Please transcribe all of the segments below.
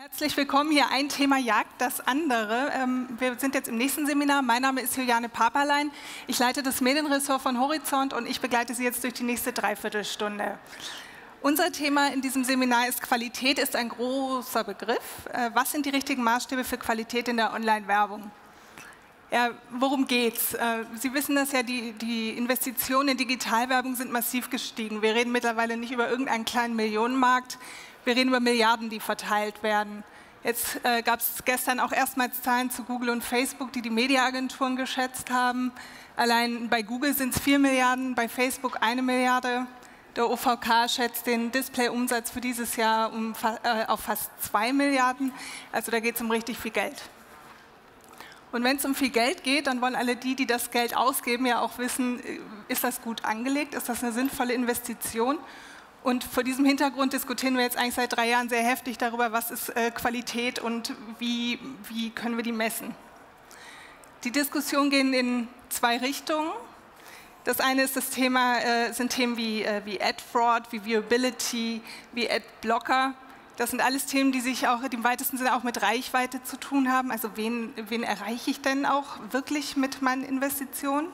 Herzlich willkommen. Hier ein Thema jagt das andere. Wir sind jetzt im nächsten Seminar. Mein Name ist Juliane Paperlein. Ich leite das Medienressort von Horizont und ich begleite Sie jetzt durch die nächste Dreiviertelstunde. Unser Thema in diesem Seminar ist Qualität, ist ein großer Begriff. Was sind die richtigen Maßstäbe für Qualität in der Online-Werbung? Ja, worum geht's? Sie wissen das ja, die Investitionen in Digitalwerbung sind massiv gestiegen. Wir reden mittlerweile nicht über irgendeinen kleinen Millionenmarkt, wir reden über Milliarden, die verteilt werden. Jetzt gab es gestern auch erstmals Zahlen zu Google und Facebook, die Mediaagenturen geschätzt haben. Allein bei Google sind es 4 Milliarden, bei Facebook 1 Milliarde. Der OVK schätzt den Display-Umsatz für dieses Jahr auf fast 2 Milliarden. Also da geht es um richtig viel Geld. Und wenn es um viel Geld geht, dann wollen alle die das Geld ausgeben, ja auch wissen, ist das gut angelegt, ist das eine sinnvolle Investition? Und vor diesem Hintergrund diskutieren wir jetzt eigentlich seit 3 Jahren sehr heftig darüber, was ist Qualität und wie können wir die messen. Die Diskussionen gehen in 2 Richtungen. Das eine ist das Thema, sind Themen wie Ad-Fraud, wie Viewability, wie Ad-Blocker. Das sind alles Themen, die sich auch im weitesten Sinne auch mit Reichweite zu tun haben. Also wen erreiche ich denn auch wirklich mit meinen Investitionen?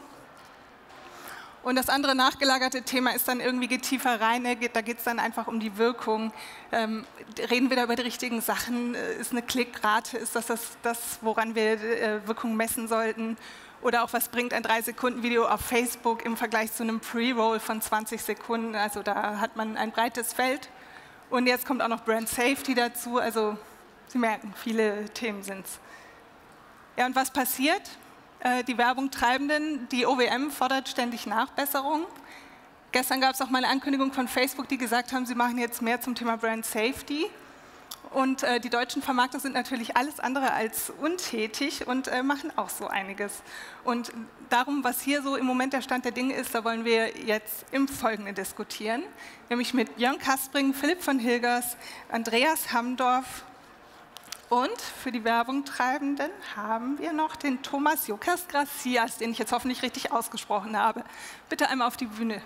Und das andere nachgelagerte Thema ist dann irgendwie, geht tiefer rein, da geht es dann einfach um die Wirkung. Reden wir da über die richtigen Sachen? Ist eine Klickrate, ist das, woran wir Wirkung messen sollten? Oder auch, was bringt ein 3-Sekunden-Video auf Facebook im Vergleich zu einem Pre-Roll von 20 Sekunden? Also da hat man ein breites Feld. Und jetzt kommt auch noch Brand Safety dazu. Also Sie merken, viele Themen sind es. Ja, und was passiert? Die Werbungtreibenden, die OWM fordert ständig Nachbesserungen. Gestern gab es auch mal eine Ankündigung von Facebook, die gesagt haben, sie machen jetzt mehr zum Thema Brand Safety. Und die deutschen Vermarkter sind natürlich alles andere als untätig und machen auch so einiges. Und darum, was hier so im Moment der Stand der Dinge ist, da wollen wir jetzt im Folgenden diskutieren. Nämlich mit Björn Kaspring, Philipp von Hilgers, Andreas Hamdorf und für die Werbungtreibenden haben wir noch den Thomas Jokers Gracias, den ich jetzt hoffentlich richtig ausgesprochen habe. Bitte einmal auf die Bühne.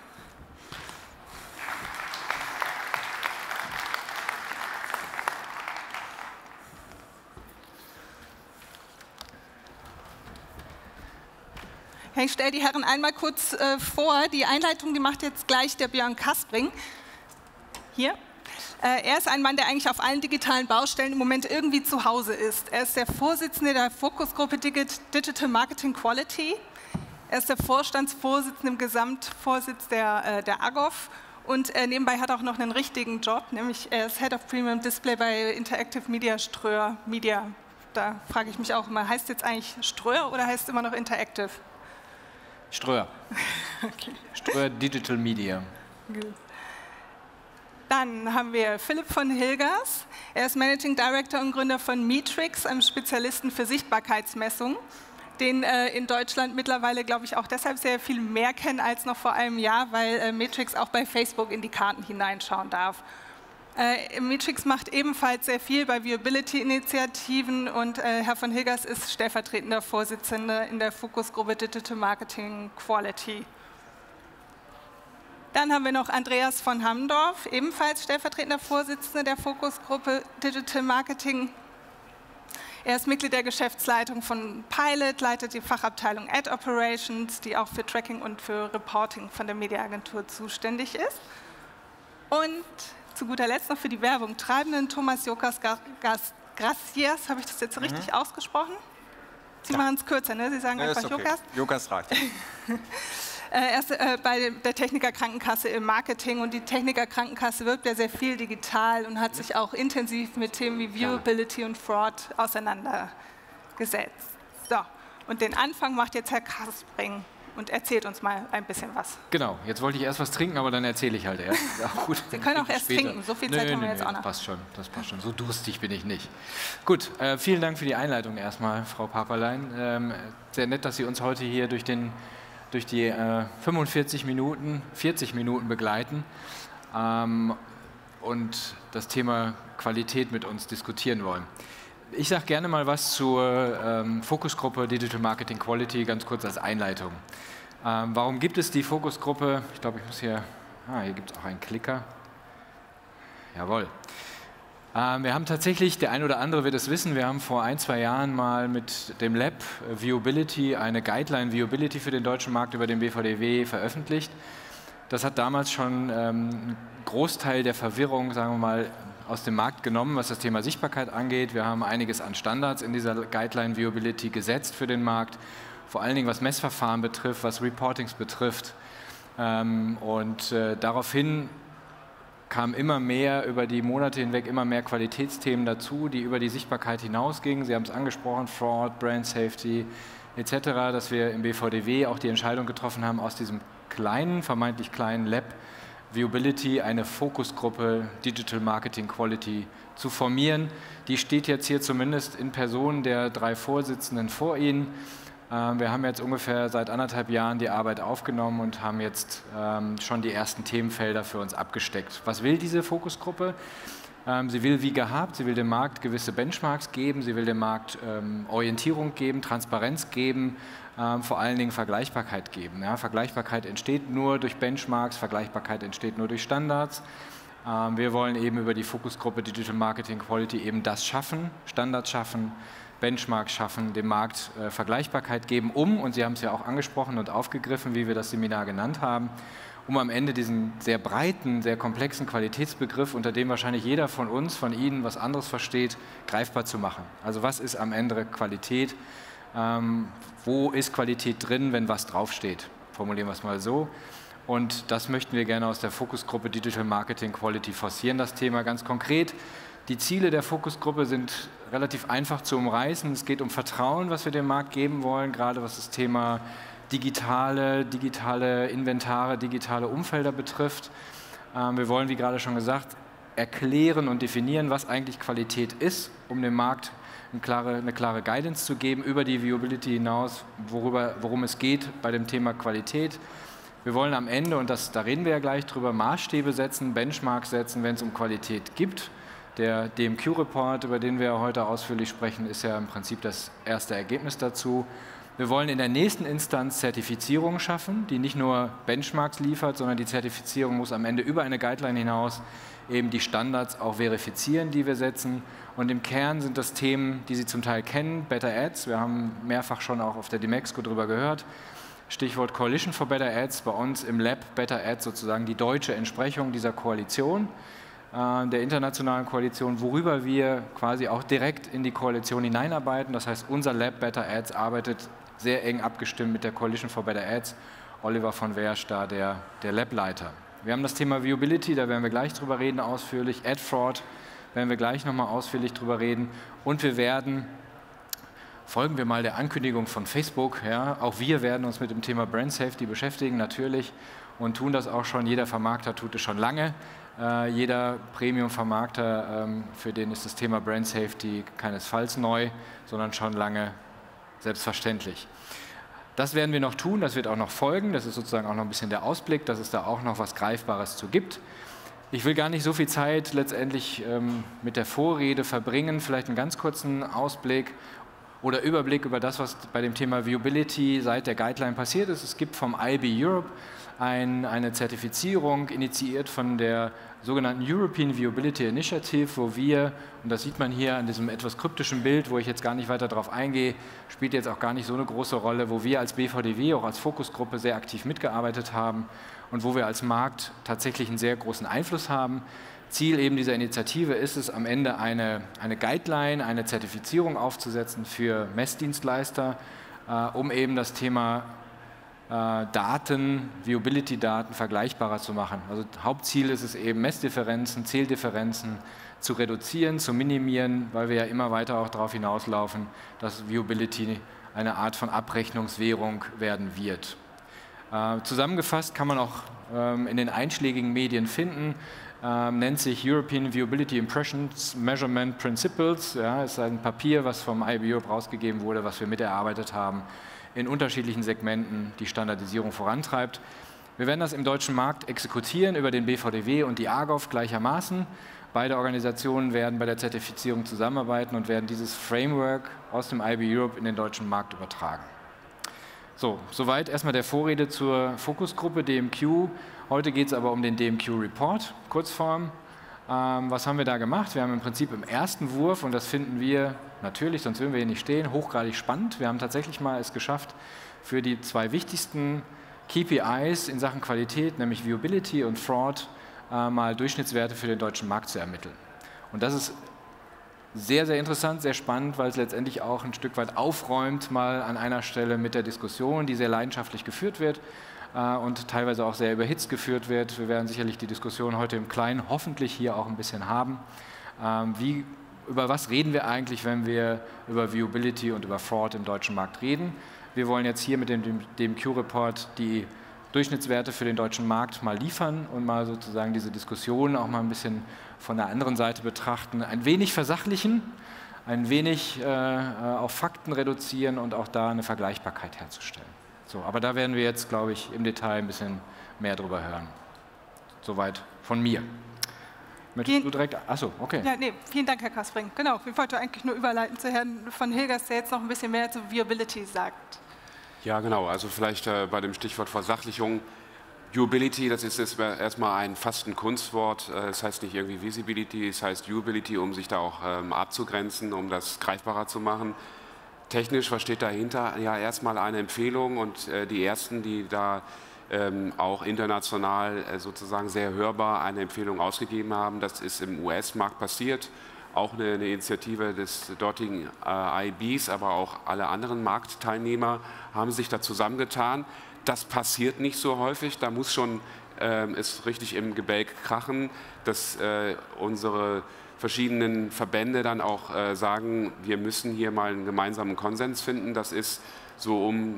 Ich stelle die Herren einmal kurz vor. Die Einleitung, die macht jetzt gleich der Björn Kaspring. Hier. Er ist ein Mann, der eigentlich auf allen digitalen Baustellen im Moment irgendwie zu Hause ist. Er ist der Vorsitzende der Fokusgruppe Digital Marketing Quality. Er ist der Vorstandsvorsitzende im Gesamtvorsitz der AGOV. Und nebenbei hat er auch noch einen richtigen Job, nämlich er ist Head of Premium Display bei Interactive Media Ströer Media. Da frage ich mich auch immer, heißt jetzt eigentlich Ströer oder heißt es immer noch Interactive? Ströer. Okay. Ströer Digital Media. Gut. Dann haben wir Philipp von Hilgers. Er ist Managing Director und Gründer von Meetrix, einem Spezialisten für Sichtbarkeitsmessung, den in Deutschland mittlerweile, glaube ich, auch deshalb sehr viel mehr kennen als noch vor einem Jahr, weil Meetrix auch bei Facebook in die Karten hineinschauen darf. Meetrix macht ebenfalls sehr viel bei Viewability-Initiativen und Herr von Hilgers ist stellvertretender Vorsitzender in der Fokusgruppe Digital Marketing Quality. Dann haben wir noch Andreas von Hamdorf, ebenfalls stellvertretender Vorsitzender der Fokusgruppe Digital Marketing. Er ist Mitglied der Geschäftsleitung von Pilot, leitet die Fachabteilung Ad Operations, die auch für Tracking und für Reporting von der Mediaagentur zuständig ist. Und zu guter Letzt noch für die Werbung treibenden Thomas Jokers Gracias. Habe ich das jetzt richtig ausgesprochen? Sie machen es kürzer, ne? Sie sagen ja, einfach okay. Jokers. Jokers reicht. Er ist bei der Techniker Krankenkasse im Marketing und die Techniker Krankenkasse wirbt ja sehr viel digital und hat sich auch intensiv mit Themen wie Viewability und Fraud auseinandergesetzt. So, und den Anfang macht jetzt Herr Kaspring und erzählt uns mal ein bisschen was. Genau, jetzt wollte ich erst was trinken, aber dann erzähle ich halt erst. Ja, gut, Sie können auch erst trinken, so viel Zeit haben wir jetzt auch noch. Das passt schon, so durstig bin ich nicht. Gut, vielen Dank für die Einleitung erstmal, Frau Paperlein. Sehr nett, dass Sie uns heute hier durch die 40 Minuten begleiten und das Thema Qualität mit uns diskutieren wollen. Ich sage gerne mal was zur Fokusgruppe Digital Marketing Quality, ganz kurz als Einleitung. Warum gibt es die Fokusgruppe? Ich glaube, ich muss hier gibt es auch einen Klicker. Jawohl. Wir haben tatsächlich, der ein oder andere wird es wissen, wir haben vor 1-2 Jahren mal mit dem Lab Viewability eine Guideline Viewability für den deutschen Markt über den BVDW veröffentlicht. Das hat damals schon einen Großteil der Verwirrung, sagen wir mal, aus dem Markt genommen, was das Thema Sichtbarkeit angeht. Wir haben einiges an Standards in dieser Guideline Viewability gesetzt für den Markt, vor allen Dingen was Messverfahren betrifft, was Reportings betrifft. Daraufhin kam immer mehr über die Monate hinweg immer mehr Qualitätsthemen dazu, die über die Sichtbarkeit hinausgingen. Sie haben es angesprochen, Fraud, Brand Safety etc., dass wir im BVDW auch die Entscheidung getroffen haben, aus diesem kleinen, vermeintlich kleinen Lab Viewability eine Fokusgruppe Digital Marketing Quality zu formieren. Die steht jetzt hier zumindest in Person der 3 Vorsitzenden vor Ihnen. Wir haben jetzt ungefähr seit 1,5 Jahren die Arbeit aufgenommen und haben jetzt schon die ersten Themenfelder für uns abgesteckt. Was will diese Fokusgruppe? Sie will wie gehabt, sie will dem Markt gewisse Benchmarks geben, sie will dem Markt Orientierung geben, Transparenz geben, vor allen Dingen Vergleichbarkeit geben. Ja, Vergleichbarkeit entsteht nur durch Benchmarks, Vergleichbarkeit entsteht nur durch Standards. Wir wollen eben über die Fokusgruppe Digital Marketing Quality eben das schaffen, Standards schaffen, Benchmarks schaffen, dem Markt Vergleichbarkeit geben, und Sie haben es ja auch angesprochen und aufgegriffen, wie wir das Seminar genannt haben, um am Ende diesen sehr breiten, sehr komplexen Qualitätsbegriff, unter dem wahrscheinlich jeder von uns, von Ihnen was anderes versteht, greifbar zu machen. Also was ist am Ende Qualität? Wo ist Qualität drin, wenn was draufsteht? Formulieren wir es mal so. Und das möchten wir gerne aus der Fokusgruppe Digital Marketing Quality forcieren, das Thema ganz konkret. Die Ziele der Fokusgruppe sind relativ einfach zu umreißen. Es geht um Vertrauen, was wir dem Markt geben wollen, gerade was das Thema digitale Inventare, digitale Umfelder betrifft. Wir wollen, wie gerade schon gesagt, erklären und definieren, was eigentlich Qualität ist, um dem Markt eine klare Guidance zu geben über die Viewability hinaus, worum es geht bei dem Thema Qualität. Wir wollen am Ende, und da reden wir ja gleich drüber, Maßstäbe setzen, Benchmarks setzen, wenn es um Qualität geht. Der DMQ-Report, über den wir heute ausführlich sprechen, ist ja im Prinzip das erste Ergebnis dazu. Wir wollen in der nächsten Instanz Zertifizierung schaffen, die nicht nur Benchmarks liefert, sondern die Zertifizierung muss am Ende über eine Guideline hinaus eben die Standards auch verifizieren, die wir setzen. Und im Kern sind das Themen, die Sie zum Teil kennen, Better Ads. Wir haben mehrfach schon auch auf der Demexco darüber gehört. Stichwort Coalition for Better Ads, bei uns im Lab Better Ads sozusagen die deutsche Entsprechung dieser Koalition, der internationalen Koalition, worüber wir quasi auch direkt in die Koalition hineinarbeiten. Das heißt, unser Lab Better Ads arbeitet sehr eng abgestimmt mit der Coalition for Better Ads. Oliver von Wersch, da der Lab-Leiter. Wir haben das Thema Viewability, da werden wir gleich drüber reden, ausführlich. Ad Fraud werden wir gleich nochmal ausführlich drüber reden. Und wir werden, folgen wir mal der Ankündigung von Facebook, ja, auch wir werden uns mit dem Thema Brand Safety beschäftigen, natürlich, und tun das auch schon. Jeder Vermarkter tut es schon lange. Jeder Premium-Vermarkter, für den ist das Thema Brand Safety keinesfalls neu, sondern schon lange selbstverständlich. Das werden wir noch tun, das wird auch noch folgen. Das ist sozusagen auch noch ein bisschen der Ausblick, dass es da auch noch was Greifbares zu gibt. Ich will gar nicht so viel Zeit letztendlich mit der Vorrede verbringen, vielleicht einen ganz kurzen Ausblick oder Überblick über das, was bei dem Thema Viewability seit der Guideline passiert ist. Es gibt vom IAB Europe eine Zertifizierung, initiiert von der sogenannten European Viewability Initiative, wo wir, und das sieht man hier an diesem etwas kryptischen Bild, wo ich jetzt gar nicht weiter darauf eingehe, spielt jetzt auch gar nicht so eine große Rolle, wo wir als BVDW, auch als Fokusgruppe sehr aktiv mitgearbeitet haben und wo wir als Markt tatsächlich einen sehr großen Einfluss haben. Ziel eben dieser Initiative ist es, am Ende eine Guideline, eine Zertifizierung aufzusetzen für Messdienstleister, um eben das Thema Daten, Viewability-Daten vergleichbarer zu machen. Also Hauptziel ist es eben, Messdifferenzen, Zähldifferenzen zu reduzieren, zu minimieren, weil wir ja immer weiter auch darauf hinauslaufen, dass Viewability eine Art von Abrechnungswährung werden wird. Zusammengefasst kann man auch in den einschlägigen Medien finden, nennt sich European Viewability Impressions Measurement Principles. Ja, ist ein Papier, was vom IAB Europe rausgegeben wurde, was wir miterarbeitet haben, in unterschiedlichen Segmenten die Standardisierung vorantreibt. Wir werden das im deutschen Markt exekutieren über den BVDW und die AGOV gleichermaßen. Beide Organisationen werden bei der Zertifizierung zusammenarbeiten und werden dieses Framework aus dem IAB Europe in den deutschen Markt übertragen. So, soweit erstmal der Vorrede zur Fokusgruppe DMQ. Heute geht es aber um den DMQ Report, Kurzform. Was haben wir da gemacht? Wir haben im Prinzip im ersten Wurf, und das finden wir natürlich, sonst würden wir hier nicht stehen, hochgradig spannend. Wir haben tatsächlich mal es geschafft, für die zwei wichtigsten KPIs in Sachen Qualität, nämlich Viewability und Fraud, mal Durchschnittswerte für den deutschen Markt zu ermitteln. Und das ist sehr, sehr interessant, sehr spannend, weil es letztendlich auch ein Stück weit aufräumt, mal an einer Stelle mit der Diskussion, die sehr leidenschaftlich geführt wird und teilweise auch sehr überhitzt geführt wird. Wir werden sicherlich die Diskussion heute im Kleinen hoffentlich hier auch ein bisschen haben. Über was reden wir eigentlich, wenn wir über Viewability und über Fraud im deutschen Markt reden? Wir wollen jetzt hier mit dem Q-Report die Durchschnittswerte für den deutschen Markt mal liefern und mal sozusagen diese Diskussion auch mal ein bisschen von der anderen Seite betrachten, ein wenig versachlichen, ein wenig auf Fakten reduzieren und auch da eine Vergleichbarkeit herzustellen. So, aber da werden wir jetzt, glaube ich, im Detail ein bisschen mehr drüber hören. Soweit von mir. Möchtest du direkt? Achso, okay. Ja, nee, vielen Dank, Herr Kaspring. Genau, ich wollte eigentlich nur überleiten zu Herrn von Hilgers, der jetzt noch ein bisschen mehr zu Viewability sagt. Ja, genau. Also vielleicht bei dem Stichwort Versachlichung. Viewability, das ist jetzt erstmal fast ein Kunstwort. Das heißt nicht irgendwie Visibility, es heißt Viewability, um sich da auch abzugrenzen, um das greifbarer zu machen. Technisch, was steht dahinter? Ja, erstmal eine Empfehlung und die ersten, die da auch international sozusagen sehr hörbar eine Empfehlung ausgegeben haben, das ist im US-Markt passiert. Auch eine Initiative des dortigen IBs, aber auch alle anderen Marktteilnehmer haben sich da zusammengetan. Das passiert nicht so häufig, da muss schon es richtig im Gebälk krachen, dass unsere verschiedenen Verbände dann auch sagen, wir müssen hier mal einen gemeinsamen Konsens finden. Das ist so um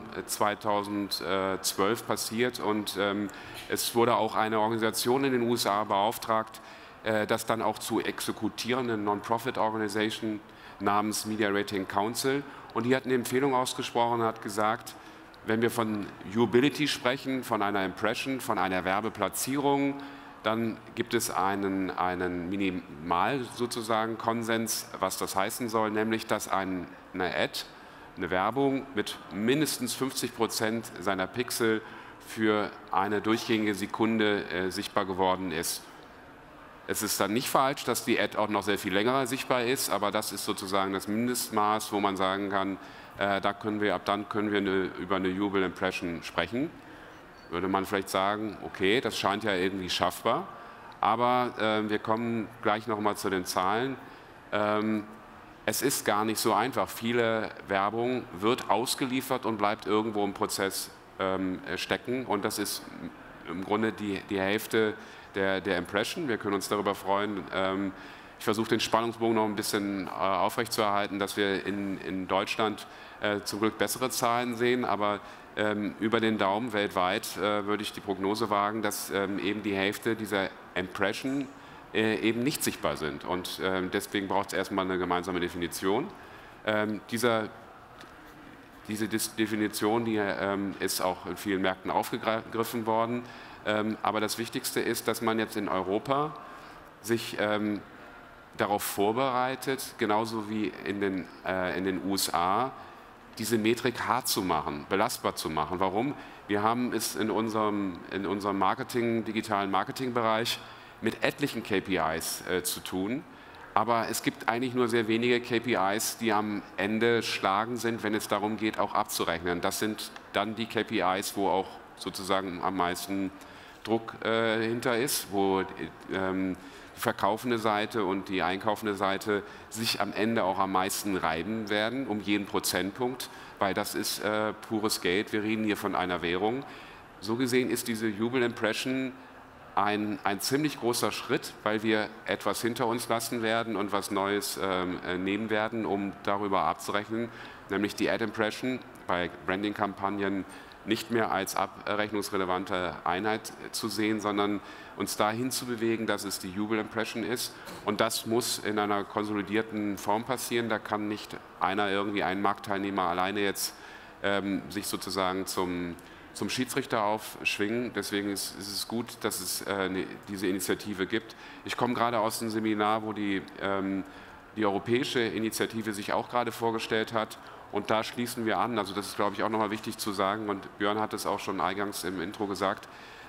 2012 passiert und es wurde auch eine Organisation in den USA beauftragt, das dann auch zu exekutieren, eine Non-Profit-Organisation namens Media Rating Council. Und die hat eine Empfehlung ausgesprochen und hat gesagt, wenn wir von Viewability sprechen, von einer Impression, von einer Werbeplatzierung, dann gibt es einen Minimal sozusagen Konsens, was das heißen soll, nämlich dass eine Ad, eine Werbung mit mindestens 50% seiner Pixel für eine durchgängige Sekunde sichtbar geworden ist. Es ist dann nicht falsch, dass die Ad auch noch sehr viel länger sichtbar ist, aber das ist sozusagen das Mindestmaß, wo man sagen kann, ab dann können wir über eine Viewable Impression sprechen. Würde man vielleicht sagen, okay, das scheint ja irgendwie schaffbar, aber wir kommen gleich noch mal zu den Zahlen. Es ist gar nicht so einfach. Viele Werbung wird ausgeliefert und bleibt irgendwo im Prozess stecken und das ist im Grunde die Hälfte der Impression. Wir können uns darüber freuen. Ich versuche den Spannungsbogen noch ein bisschen aufrechtzuerhalten, dass wir in Deutschland zum Glück bessere Zahlen sehen, aber über den Daumen weltweit würde ich die Prognose wagen, dass eben die Hälfte dieser Impression eben nicht sichtbar sind. Und deswegen braucht es erstmal eine gemeinsame Definition. Diese Definition, die ist auch in vielen Märkten aufgegriffen worden. Aber das Wichtigste ist, dass man jetzt in Europa sich darauf vorbereitet, genauso wie in den USA, diese Metrik hart zu machen, belastbar zu machen. Warum? Wir haben es in unserem digitalen Marketingbereich mit etlichen KPIs zu tun, aber es gibt eigentlich nur sehr wenige KPIs, die am Ende schlagend sind, wenn es darum geht, auch abzurechnen. Das sind dann die KPIs, wo auch sozusagen am meisten Druck hinter ist, wo die verkaufende Seite und die einkaufende Seite sich am Ende auch am meisten reiben werden, um jeden Prozentpunkt, weil das ist pures Geld. Wir reden hier von einer Währung. So gesehen ist diese Viewable Impression ein ziemlich großer Schritt, weil wir etwas hinter uns lassen werden und was Neues nehmen werden, um darüber abzurechnen, nämlich die Ad Impression bei Branding-Kampagnen nicht mehr als abrechnungsrelevante Einheit zu sehen, sondern uns dahin zu bewegen, dass es die Viewable Impression ist. Und das muss in einer konsolidierten Form passieren. Da kann nicht ein Marktteilnehmer alleine jetzt sich sozusagen zum Schiedsrichter aufschwingen. Deswegen ist es gut, dass es diese Initiative gibt. Ich komme gerade aus einem Seminar, wo die europäische Initiative sich auch gerade vorgestellt hat. Und da schließen wir an. Also das ist, glaube ich, auch nochmal wichtig zu sagen. Und Björn hat es auch schon eingangs im Intro gesagt.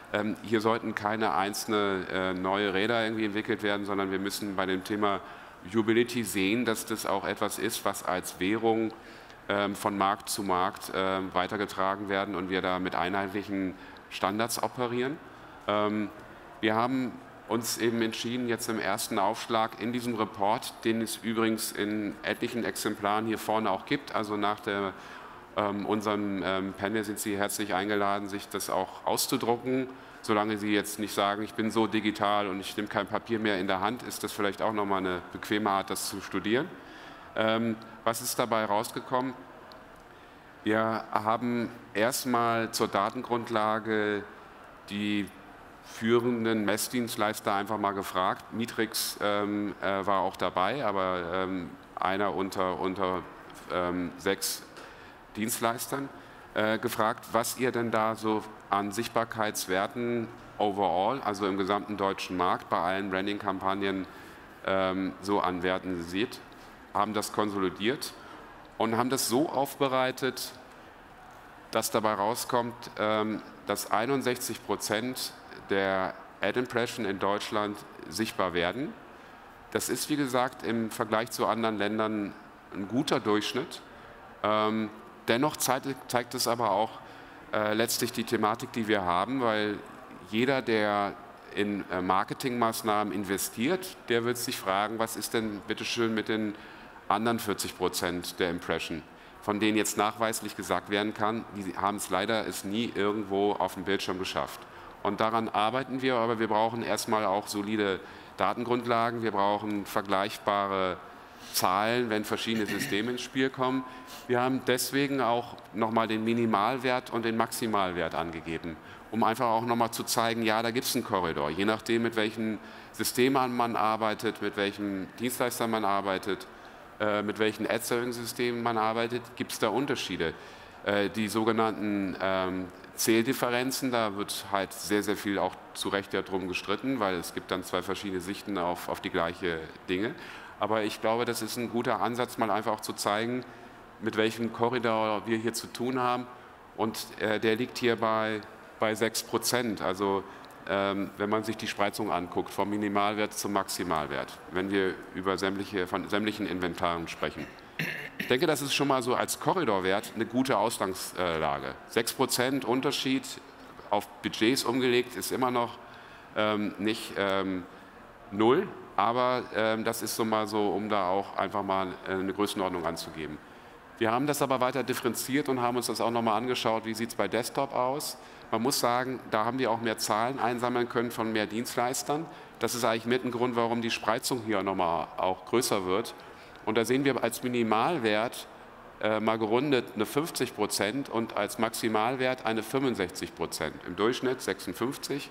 Hier sollten keine einzelne neue Räder irgendwie entwickelt werden, sondern wir müssen bei dem Thema Usability sehen, dass das auch etwas ist, was als Währung von Markt zu Markt weitergetragen werden und wir da mit einheitlichen Standards operieren. Wir haben uns eben entschieden, jetzt im ersten Aufschlag in diesem Report, den es übrigens in etlichen Exemplaren hier vorne auch gibt, also nach unserem Panel sind Sie herzlich eingeladen, sich das auch auszudrucken. Solange Sie jetzt nicht sagen, ich bin so digital und ich nehme kein Papier mehr in der Hand, ist das vielleicht auch nochmal eine bequeme Art, das zu studieren. Was ist dabei rausgekommen? Wir haben erstmal zur Datengrundlage die führenden Messdienstleister einfach mal gefragt. Mitrix war auch dabei, aber einer unter 6 Dienstleistern, gefragt, was ihr denn da so an Sichtbarkeitswerten overall, also im gesamten deutschen Markt, bei allen Branding-Kampagnen so an Werten seht, haben das konsolidiert und haben das so aufbereitet, dass dabei rauskommt, dass 61% der Ad-Impression in Deutschland sichtbar werden. Das ist, wie gesagt, im Vergleich zu anderen Ländern ein guter Durchschnitt. Dennoch zeigt es aber auch letztlich die Thematik, die wir haben, weil jeder, der in Marketingmaßnahmen investiert, der wird sich fragen, was ist denn bitteschön mit den anderen 40% der Impression, von denen jetzt nachweislich gesagt werden kann, die haben es leider nie irgendwo auf dem Bildschirm geschafft. Und daran arbeiten wir, aber wir brauchen erstmal auch solide Datengrundlagen, wir brauchen vergleichbare Zahlen, wenn verschiedene Systeme ins Spiel kommen. Wir haben deswegen auch nochmal den Minimalwert und den Maximalwert angegeben, um einfach auch nochmal zu zeigen, ja, da gibt es einen Korridor, je nachdem, mit welchen Systemen man arbeitet, mit welchem Dienstleister man arbeitet, mit welchen Ad-Serving-Systemen man arbeitet, gibt es da Unterschiede. Die sogenannten Zähldifferenzen, da wird halt sehr, sehr viel auch zu Recht ja drum gestritten, weil es gibt dann zwei verschiedene Sichten auf die gleiche Dinge. Aber ich glaube, das ist ein guter Ansatz, mal einfach auch zu zeigen, mit welchem Korridor wir hier zu tun haben. Und der liegt hier bei 6%. Also wenn man sich die Spreizung anguckt, vom Minimalwert zum Maximalwert, wenn wir über von sämtlichen Inventaren sprechen. Ich denke, das ist schon mal so als Korridorwert eine gute Ausgangslage. 6% Unterschied auf Budgets umgelegt ist immer noch nicht 0, aber das ist so mal so, um da auch einfach mal eine Größenordnung anzugeben. Wir haben das aber weiter differenziert und haben uns das auch nochmal angeschaut, wie sieht es bei Desktop aus. Man muss sagen, da haben wir auch mehr Zahlen einsammeln können von mehr Dienstleistern. Das ist eigentlich mit ein Grund, warum die Spreizung hier nochmal auch größer wird. Und da sehen wir als Minimalwert mal gerundet eine 50% und als Maximalwert eine 65%. Im Durchschnitt 56%.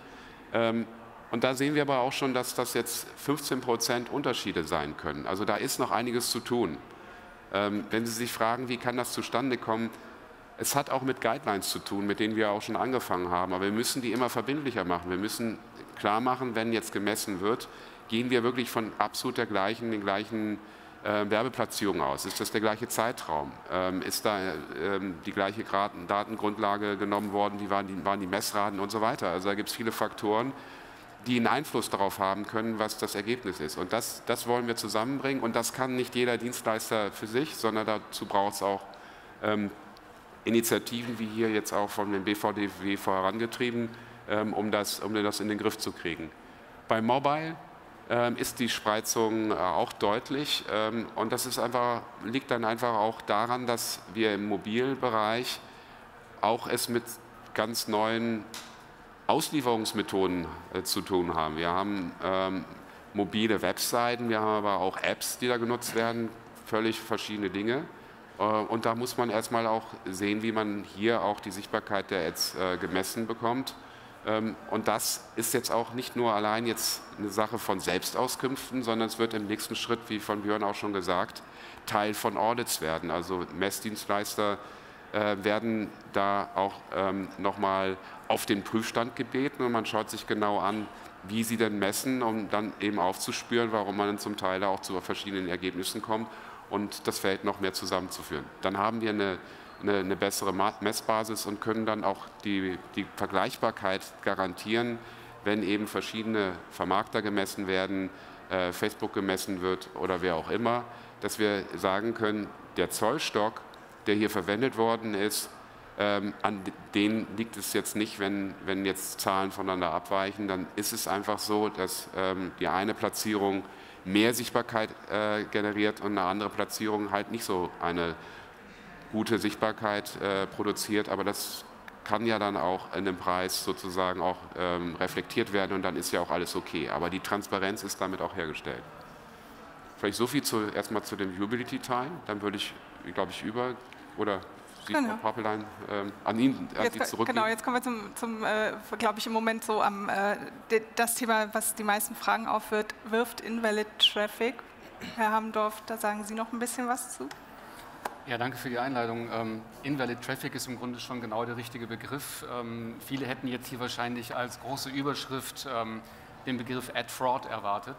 Und da sehen wir aber auch schon, dass das jetzt 15% Unterschiede sein können. Also da ist noch einiges zu tun. Wenn Sie sich fragen, wie kann das zustande kommen, es hat auch mit Guidelines zu tun, mit denen wir auch schon angefangen haben. Aber wir müssen die immer verbindlicher machen. Wir müssen klar machen, wenn jetzt gemessen wird, gehen wir wirklich von absolut den gleichen Werbeplatzierung aus? Ist das der gleiche Zeitraum? Ist da die gleiche Datengrundlage genommen worden? Wie waren die Messraten und so weiter? Also da gibt es viele Faktoren, die einen Einfluss darauf haben können, was das Ergebnis ist. Und das wollen wir zusammenbringen. Und das kann nicht jeder Dienstleister für sich, sondern dazu braucht es auch Initiativen, wie hier jetzt auch von dem BVDW vorangetrieben, um das in den Griff zu kriegen. Bei Mobile ist die Spreizung auch deutlich und das liegt dann einfach auch daran, dass wir im Mobilbereich auch es mit ganz neuen Auslieferungsmethoden zu tun haben. Wir haben mobile Webseiten, wir haben aber auch Apps, die da genutzt werden, völlig verschiedene Dinge. Und da muss man erstmal auch sehen, wie man hier auch die Sichtbarkeit der Ads gemessen bekommt. Und das ist jetzt auch nicht nur allein jetzt eine Sache von Selbstauskünften, sondern es wird im nächsten Schritt, wie von Björn auch schon gesagt, Teil von Audits werden. Also Messdienstleister werden da auch nochmal auf den Prüfstand gebeten und man schaut sich genau an, wie sie denn messen, um dann eben aufzuspüren, warum man dann zum Teil auch zu verschiedenen Ergebnissen kommt und das Feld noch mehr zusammenzuführen. Dann haben wir eine eine bessere Messbasis und können dann auch die Vergleichbarkeit garantieren, wenn eben verschiedene Vermarkter gemessen werden, Facebook gemessen wird oder wer auch immer, dass wir sagen können, der Zollstock, der hier verwendet worden ist, an den liegt es jetzt nicht, wenn jetzt Zahlen voneinander abweichen, dann ist es einfach so, dass die eine Platzierung mehr Sichtbarkeit generiert und eine andere Platzierung halt nicht so eine gute Sichtbarkeit produziert, aber das kann ja dann auch in dem Preis sozusagen auch reflektiert werden und dann ist ja auch alles okay. Aber die Transparenz ist damit auch hergestellt. Vielleicht so viel erstmal zu dem Usability-Teil, dann würde ich, glaube ich, oder Sie, Frau Pappelein, an Sie zurückgeben. Genau, jetzt kommen wir glaube ich, im Moment so das Thema, was die meisten Fragen aufwirft, Invalid Traffic. Herr Hamdorf, da sagen Sie noch ein bisschen was zu. Ja, danke für die Einleitung. Invalid Traffic ist im Grunde schon genau der richtige Begriff. Viele hätten jetzt hier wahrscheinlich als große Überschrift den Begriff Ad Fraud erwartet.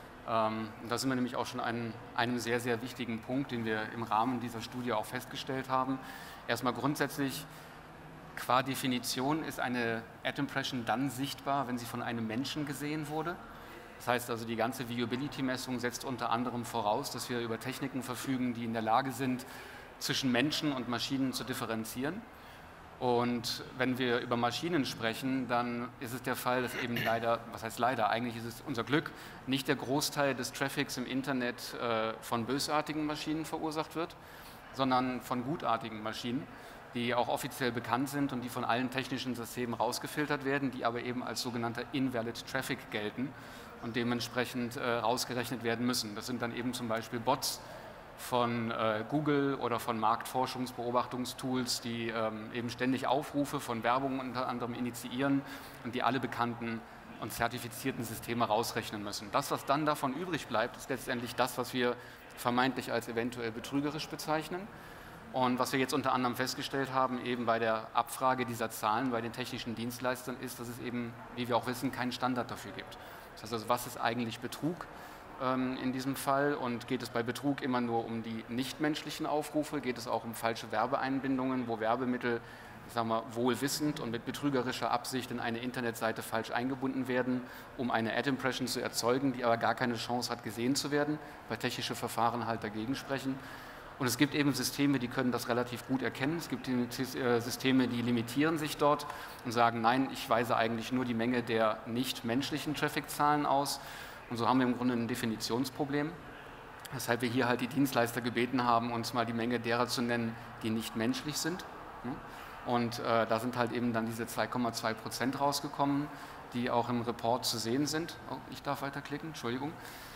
Da sind wir nämlich auch schon an einem sehr, sehr wichtigen Punkt, den wir im Rahmen dieser Studie auch festgestellt haben. Erstmal grundsätzlich, qua Definition ist eine Ad Impression dann sichtbar, wenn sie von einem Menschen gesehen wurde. Das heißt also, die ganze Viewability-Messung setzt unter anderem voraus, dass wir über Techniken verfügen, die in der Lage sind, zwischen Menschen und Maschinen zu differenzieren. Und wenn wir über Maschinen sprechen, dann ist es der Fall, dass eben leider, was heißt leider, eigentlich ist es unser Glück, nicht der Großteil des Traffics im Internet von bösartigen Maschinen verursacht wird, sondern von gutartigen Maschinen, die auch offiziell bekannt sind und die von allen technischen Systemen rausgefiltert werden, die aber eben als sogenannter Invalid Traffic gelten und dementsprechend rausgerechnet werden müssen. Das sind dann eben zum Beispiel Bots von Google oder von Marktforschungsbeobachtungstools, die eben ständig Aufrufe von Werbung unter anderem initiieren und die alle bekannten und zertifizierten Systeme rausrechnen müssen. Das, was dann davon übrig bleibt, ist letztendlich das, was wir vermeintlich als eventuell betrügerisch bezeichnen. Und was wir jetzt unter anderem festgestellt haben, eben bei der Abfrage dieser Zahlen bei den technischen Dienstleistern, ist, dass es eben, wie wir auch wissen, keinen Standard dafür gibt. Das heißt also, was ist eigentlich Betrug in diesem Fall? Und geht es bei Betrug immer nur um die nichtmenschlichen Aufrufe? Geht es auch um falsche Werbeeinbindungen, wo Werbemittel, sagen wir, wohlwissend und mit betrügerischer Absicht in eine Internetseite falsch eingebunden werden, um eine Ad-Impression zu erzeugen, die aber gar keine Chance hat, gesehen zu werden, weil technische Verfahren halt dagegen sprechen? Und es gibt eben Systeme, die können das relativ gut erkennen. Es gibt Systeme, die limitieren sich dort und sagen, nein, ich weise eigentlich nur die Menge der nicht menschlichen Traffic-Zahlen aus. Und so haben wir im Grunde ein Definitionsproblem, weshalb wir hier halt die Dienstleister gebeten haben, uns mal die Menge derer zu nennen, die nicht menschlich sind. Und da sind halt eben dann diese 2,2% rausgekommen, die auch im Report zu sehen sind. Oh, ich darf weiterklicken, Entschuldigung.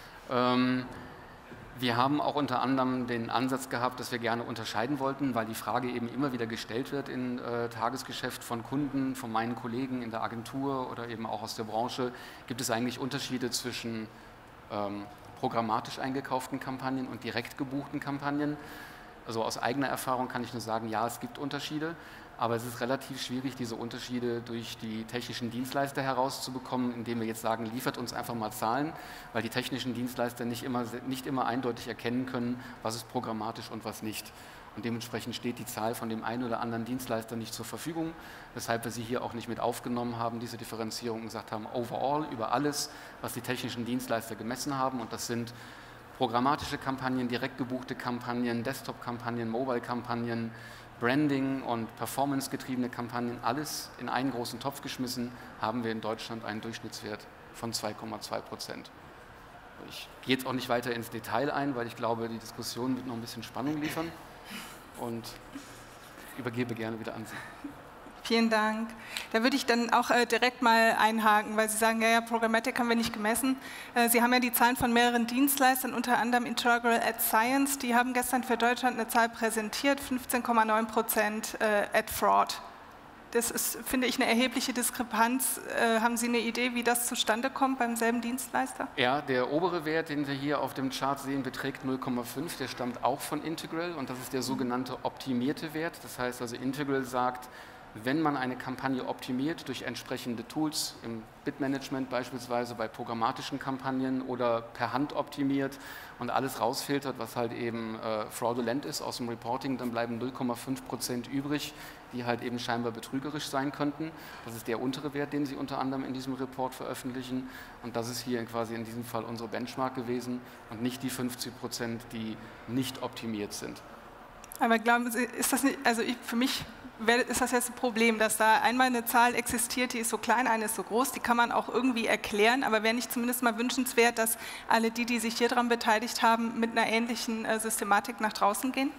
Wir haben auch unter anderem den Ansatz gehabt, dass wir gerne unterscheiden wollten, weil die Frage eben immer wieder gestellt wird im Tagesgeschäft von Kunden, von meinen Kollegen in der Agentur oder eben auch aus der Branche. Gibt es eigentlich Unterschiede zwischen programmatisch eingekauften Kampagnen und direkt gebuchten Kampagnen? Also aus eigener Erfahrung kann ich nur sagen, ja, es gibt Unterschiede, aber es ist relativ schwierig, diese Unterschiede durch die technischen Dienstleister herauszubekommen, indem wir jetzt sagen, liefert uns einfach mal Zahlen, weil die technischen Dienstleister nicht immer eindeutig erkennen können, was ist programmatisch und was nicht. Und dementsprechend steht die Zahl von dem einen oder anderen Dienstleister nicht zur Verfügung, weshalb wir sie hier auch nicht mit aufgenommen haben, diese Differenzierung, und gesagt haben, overall, über alles, was die technischen Dienstleister gemessen haben, und das sind programmatische Kampagnen, direkt gebuchte Kampagnen, Desktop-Kampagnen, Mobile-Kampagnen, Branding und performancegetriebene Kampagnen, alles in einen großen Topf geschmissen, haben wir in Deutschland einen Durchschnittswert von 2,2%. Ich gehe jetzt auch nicht weiter ins Detail ein, weil ich glaube, die Diskussion wird noch ein bisschen Spannung liefern und übergebe gerne wieder an Sie. Vielen Dank. Da würde ich dann auch direkt mal einhaken, weil Sie sagen, ja, Programmatic haben wir nicht gemessen. Sie haben ja die Zahlen von mehreren Dienstleistern, unter anderem Integral Ad Science. Die haben gestern für Deutschland eine Zahl präsentiert, 15,9% Ad Fraud. Das ist, finde ich, eine erhebliche Diskrepanz. Haben Sie eine Idee, wie das zustande kommt beim selben Dienstleister? Ja, der obere Wert, den wir hier auf dem Chart sehen, beträgt 0,5. Der stammt auch von Integral und das ist der sogenannte optimierte Wert. Das heißt also, Integral sagt, wenn man eine Kampagne optimiert durch entsprechende Tools, im Bid-Management beispielsweise, bei programmatischen Kampagnen oder per Hand optimiert und alles rausfiltert, was halt eben fraudulent ist aus dem Reporting, dann bleiben 0,5% übrig, die halt eben scheinbar betrügerisch sein könnten. Das ist der untere Wert, den Sie unter anderem in diesem Report veröffentlichen. Und das ist hier quasi in diesem Fall unsere Benchmark gewesen und nicht die 50%, die nicht optimiert sind. Aber glauben Sie, ist das nicht, also für mich ist das jetzt ein Problem, dass da einmal eine Zahl existiert, die ist so klein, eine ist so groß, die kann man auch irgendwie erklären, aber wäre nicht zumindest mal wünschenswert, dass alle die sich hier daran beteiligt haben, mit einer ähnlichen Systematik nach draußen gehen?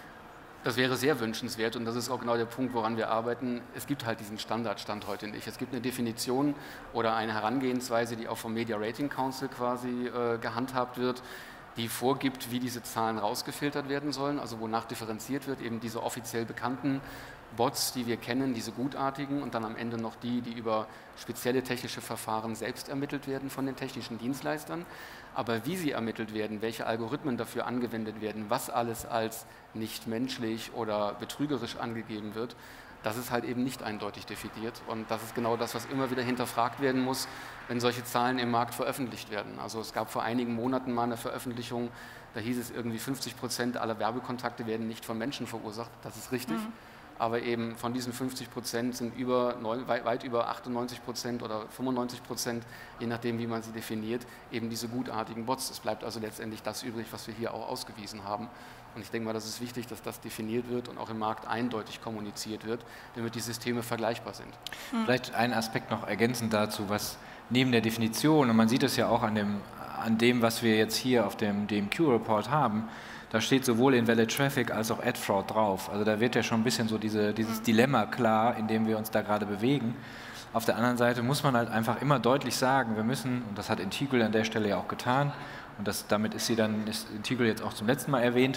Das wäre sehr wünschenswert und das ist auch genau der Punkt, woran wir arbeiten. Es gibt halt diesen Standardstand heute nicht. Es gibt eine Definition oder eine Herangehensweise, die auch vom Media Rating Council quasi gehandhabt wird, die vorgibt, wie diese Zahlen rausgefiltert werden sollen, also wonach differenziert wird, eben diese offiziell bekannten Bots, die wir kennen, diese gutartigen und dann am Ende noch die über spezielle technische Verfahren selbst ermittelt werden von den technischen Dienstleistern. Aber wie sie ermittelt werden, welche Algorithmen dafür angewendet werden, was alles als nicht menschlich oder betrügerisch angegeben wird, das ist halt eben nicht eindeutig definiert. Und das ist genau das, was immer wieder hinterfragt werden muss, wenn solche Zahlen im Markt veröffentlicht werden. Also es gab vor einigen Monaten mal eine Veröffentlichung, da hieß es irgendwie 50% aller Werbekontakte werden nicht von Menschen verursacht. Das ist richtig. Aber eben von diesen 50% sind weit über 98% oder 95%, je nachdem, wie man sie definiert, eben diese gutartigen Bots. Es bleibt also letztendlich das übrig, was wir hier auch ausgewiesen haben. Und ich denke mal, das ist wichtig, dass das definiert wird und auch im Markt eindeutig kommuniziert wird, damit die Systeme vergleichbar sind. Vielleicht ein Aspekt noch ergänzend dazu, was neben der Definition, und man sieht es ja auch an dem, was wir jetzt hier auf dem DMQ-Report haben, da steht sowohl Invalid Traffic als auch Ad Fraud drauf. Also da wird ja schon ein bisschen so dieses Dilemma klar, in dem wir uns da gerade bewegen. Auf der anderen Seite muss man halt einfach immer deutlich sagen, wir müssen, und das hat Integral an der Stelle ja auch getan, und damit ist Integral jetzt auch zum letzten Mal erwähnt,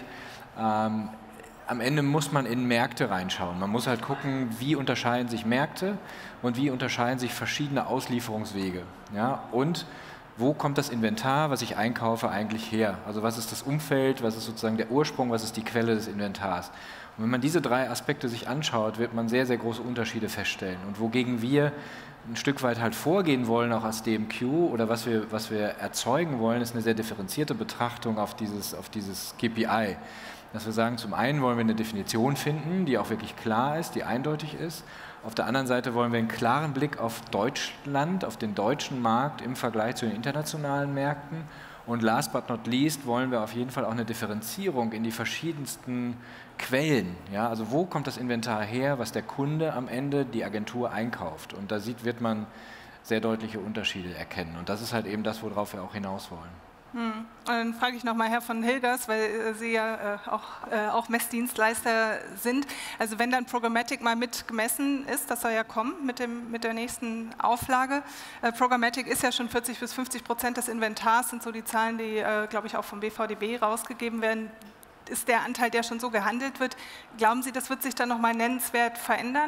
am Ende muss man in Märkte reinschauen. Man muss halt gucken, wie unterscheiden sich Märkte und wie unterscheiden sich verschiedene Auslieferungswege. Ja? Und wo kommt das Inventar, was ich einkaufe, eigentlich her? Also was ist das Umfeld, was ist sozusagen der Ursprung, was ist die Quelle des Inventars? Und wenn man diese drei Aspekte sich anschaut, wird man sehr, sehr große Unterschiede feststellen. Und wogegen wir ein Stück weit halt vorgehen wollen, auch als DMQ, oder was wir erzeugen wollen, ist eine sehr differenzierte Betrachtung auf dieses KPI. Dass wir sagen, zum einen wollen wir eine Definition finden, die auch wirklich klar ist, die eindeutig ist. Auf der anderen Seite wollen wir einen klaren Blick auf Deutschland, auf den deutschen Markt im Vergleich zu den internationalen Märkten. Und last but not least wollen wir auf jeden Fall auch eine Differenzierung in die verschiedensten Quellen. Ja? Also wo kommt das Inventar her, was der Kunde am Ende die Agentur einkauft? Und da wird man sehr deutliche Unterschiede erkennen. Und das ist halt eben das, worauf wir auch hinaus wollen. Und dann frage ich nochmal Herr von Hilgers, weil Sie ja auch Messdienstleister sind. Also wenn dann Programmatic mal mit gemessen ist, das soll ja kommen mit der nächsten Auflage. Programmatic ist ja schon 40-50% des Inventars, sind so die Zahlen, die, glaube ich, auch vom BVDB rausgegeben werden. Ist der Anteil, der schon so gehandelt wird, glauben Sie, das wird sich dann nochmal nennenswert verändern?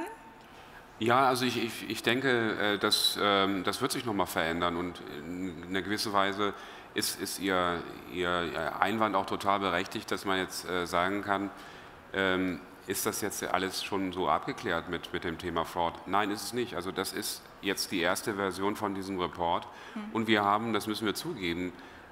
Ja, also ich denke, das wird sich nochmal verändern und in einer gewissen Weise ist Ihr Einwand auch total berechtigt, dass man jetzt sagen kann, ist das jetzt alles schon so abgeklärt mit dem Thema Fraud? Nein, ist es nicht. Also das ist jetzt die erste Version von diesem Report und wir haben, das müssen wir zugeben,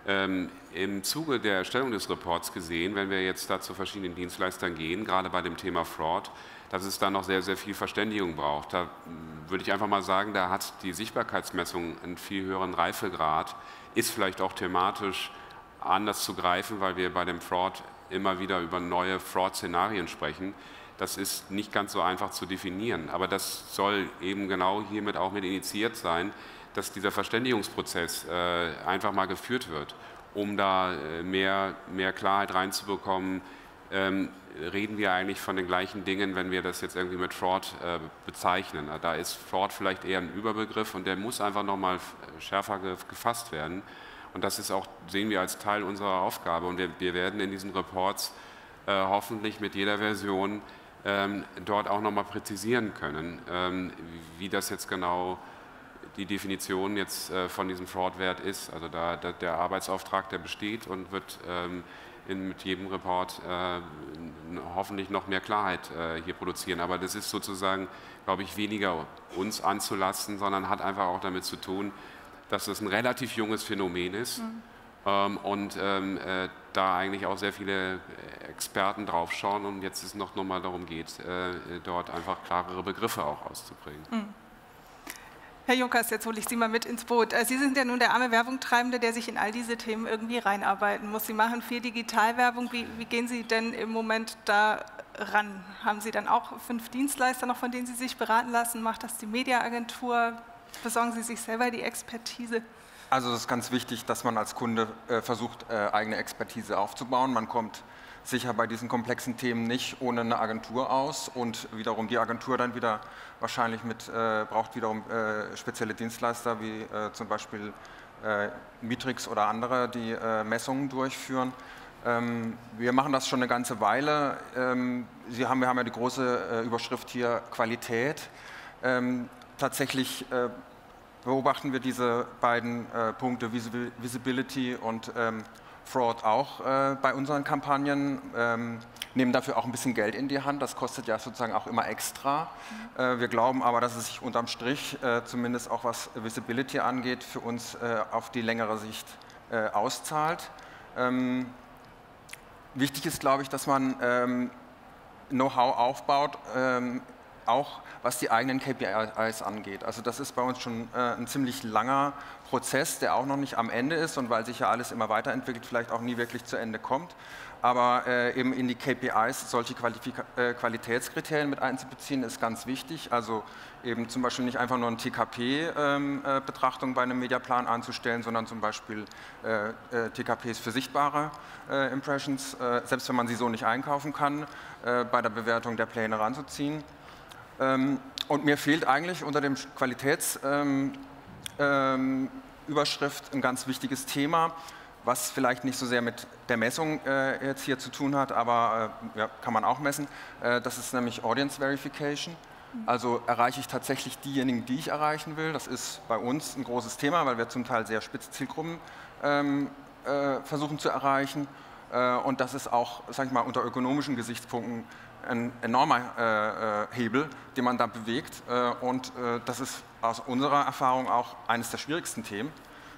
im Zuge der Erstellung des Reports gesehen, wenn wir jetzt da zu verschiedenen Dienstleistern gehen, gerade bei dem Thema Fraud, dass es da noch sehr, sehr viel Verständigung braucht. Da würde ich einfach mal sagen, da hat die Sichtbarkeitsmessung einen viel höheren Reifegrad, ist vielleicht auch thematisch anders zu greifen, weil wir bei dem Fraud immer wieder über neue Fraud-Szenarien sprechen. Das ist nicht ganz so einfach zu definieren, aber das soll eben genau hiermit auch mit initiiert sein, dass dieser Verständigungsprozess einfach mal geführt wird, um da mehr Klarheit reinzubekommen. Reden wir eigentlich von den gleichen Dingen, wenn wir das jetzt irgendwie mit Fraud bezeichnen. Da ist Fraud vielleicht eher ein Überbegriff und der muss einfach nochmal schärfer gefasst werden. Und das ist auch, sehen wir als Teil unserer Aufgabe. Und wir werden in diesen Reports hoffentlich mit jeder Version dort auch nochmal präzisieren können, wie das jetzt genau die Definition jetzt von diesem Fraud-Wert ist. Also der Arbeitsauftrag, der besteht und wird mit jedem Report hoffentlich noch mehr Klarheit hier produzieren. Aber das ist sozusagen, glaube ich, weniger uns anzulasten, sondern hat einfach auch damit zu tun, dass es ein relativ junges Phänomen ist und da eigentlich auch sehr viele Experten drauf schauen und jetzt es noch mal darum geht, dort einfach klarere Begriffe auch auszubringen. Herr Junkers, jetzt hole ich Sie mal mit ins Boot. Sie sind ja nun der arme Werbungtreibende, der sich in all diese Themen irgendwie reinarbeiten muss. Sie machen viel Digitalwerbung. Wie gehen Sie denn im Moment da ran? Haben Sie dann auch 5 Dienstleister noch, von denen Sie sich beraten lassen? Macht das die Mediaagentur? Besorgen Sie sich selber die Expertise? Also es ist ganz wichtig, dass man als Kunde versucht, eigene Expertise aufzubauen. Man kommt sicher bei diesen komplexen Themen nicht ohne eine Agentur aus und wiederum die Agentur dann wieder wahrscheinlich braucht wiederum spezielle Dienstleister wie zum Beispiel Mitrix oder andere, die Messungen durchführen. Wir machen das schon eine ganze Weile. Wir haben ja die große Überschrift hier Qualität. Tatsächlich beobachten wir diese beiden Punkte Visibility und Fraud auch bei unseren Kampagnen, nehmen dafür auch ein bisschen Geld in die Hand, das kostet ja sozusagen auch immer extra. Wir glauben aber, dass es sich unterm Strich, zumindest auch was Visibility angeht, für uns auf die längere Sicht auszahlt. Wichtig ist, glaube ich, dass man Know-how aufbaut, auch was die eigenen KPIs angeht. Also das ist bei uns schon ein ziemlich langer Prozess, der auch noch nicht am Ende ist und weil sich ja alles immer weiterentwickelt, vielleicht auch nie wirklich zu Ende kommt. Aber eben in die KPIs solche Qualitätskriterien mit einzubeziehen, ist ganz wichtig. Also eben zum Beispiel nicht einfach nur eine TKP-Betrachtung bei einem Mediaplan anzustellen, sondern zum Beispiel TKPs für sichtbare Impressions, selbst wenn man sie so nicht einkaufen kann, bei der Bewertung der Pläne ranzuziehen. Und mir fehlt eigentlich unter dem Qualitätsüberschrift ein ganz wichtiges Thema, was vielleicht nicht so sehr mit der Messung jetzt hier zu tun hat, aber ja, kann man auch messen. Das ist nämlich Audience Verification. Also erreiche ich tatsächlich diejenigen, die ich erreichen will. Das ist bei uns ein großes Thema, weil wir zum Teil sehr spitze Zielgruppen versuchen zu erreichen. Und das ist auch, sag ich mal, unter ökonomischen Gesichtspunkten ein enormer Hebel, den man da bewegt. Und das ist aus unserer Erfahrung auch eines der schwierigsten Themen.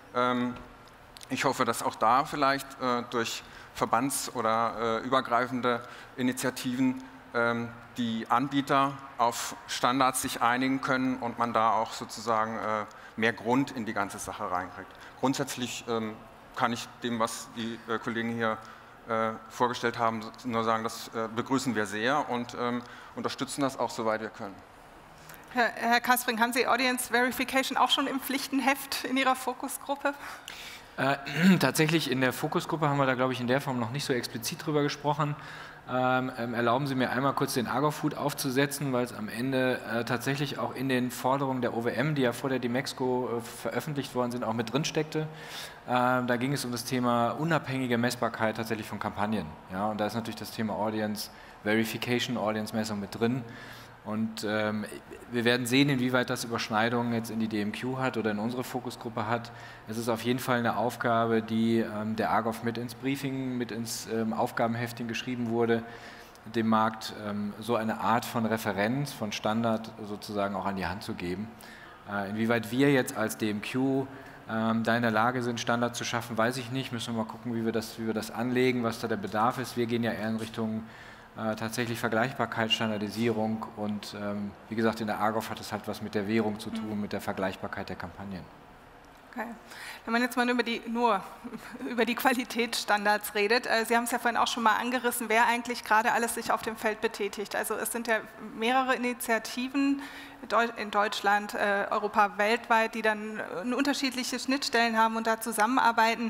Ich hoffe, dass auch da vielleicht durch verbands- oder übergreifende Initiativen die Anbieter auf Standards sich einigen können und man da auch sozusagen mehr Grund in die ganze Sache reinkriegt. Grundsätzlich kann ich dem, was die Kollegen hier vorgestellt haben, nur sagen, das begrüßen wir sehr und unterstützen das auch, soweit wir können. Herr Kaspring, haben Sie Audience Verification auch schon im Pflichtenheft in Ihrer Fokusgruppe? Tatsächlich in der Fokusgruppe haben wir da, glaube ich, in der Form noch nicht so explizit drüber gesprochen. Erlauben Sie mir einmal kurz den Agorfood aufzusetzen, weil es am Ende tatsächlich auch in den Forderungen der OWM, die ja vor der Demexco veröffentlicht worden sind, auch mit drin steckte. Da ging es um das Thema unabhängige Messbarkeit tatsächlich von Kampagnen. Ja, und da ist natürlich das Thema Audience Verification, Audience-Messung mit drin. Und wir werden sehen, inwieweit das Überschneidungen jetzt in die DMQ hat oder in unsere Fokusgruppe hat. Es ist auf jeden Fall eine Aufgabe, die der Argov mit ins Briefing, mit ins Aufgabenheftchen geschrieben wurde, dem Markt so eine Art von Referenz, von Standard sozusagen auch an die Hand zu geben. Inwieweit wir jetzt als DMQ da in der Lage sind, Standard zu schaffen, weiß ich nicht. Müssen wir mal gucken, wie wir das anlegen, was da der Bedarf ist. Wir gehen ja eher in Richtung tatsächlich Vergleichbarkeit, Standardisierung und wie gesagt, in der Argov hat es halt was mit der Währung zu tun, mit der Vergleichbarkeit der Kampagnen. Okay. Wenn man jetzt mal nur über die Qualitätsstandards redet, Sie haben es ja vorhin auch schon mal angerissen, wer eigentlich gerade alles sich auf dem Feld betätigt. Also es sind ja mehrere Initiativen in Deutschland, Europa, weltweit, die dann unterschiedliche Schnittstellen haben und da zusammenarbeiten.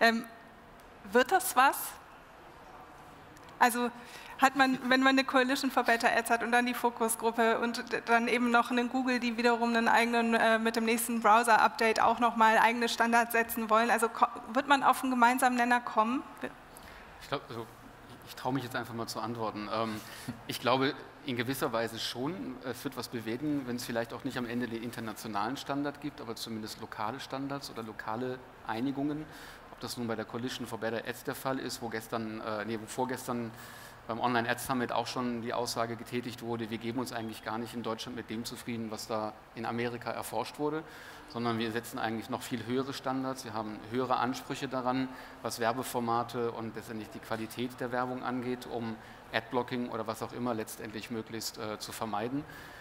Wird das was? Also hat man, wenn man eine Coalition for Better Ads hat und dann die Fokusgruppe und dann eben noch einen Google, die wiederum einen eigenen, mit dem nächsten Browser-Update auch nochmal eigene Standards setzen wollen, also wird man auf einen gemeinsamen Nenner kommen? Ich glaube, also ich traue mich jetzt einfach mal zu antworten. Ich glaube in gewisser Weise schon, es wird was bewegen, wenn es vielleicht auch nicht am Ende den internationalen Standard gibt, aber zumindest lokale Standards oder lokale Einigungen. Ob das nun bei der Coalition for Better Ads der Fall ist, wo vorgestern beim Online-Ads Summit auch schon die Aussage getätigt wurde, wir geben uns eigentlich gar nicht in Deutschland mit dem zufrieden, was da in Amerika erforscht wurde, sondern wir setzen eigentlich noch viel höhere Standards, wir haben höhere Ansprüche daran, was Werbeformate und letztendlich die Qualität der Werbung angeht, um Adblocking oder was auch immer letztendlich möglichst zu vermeiden.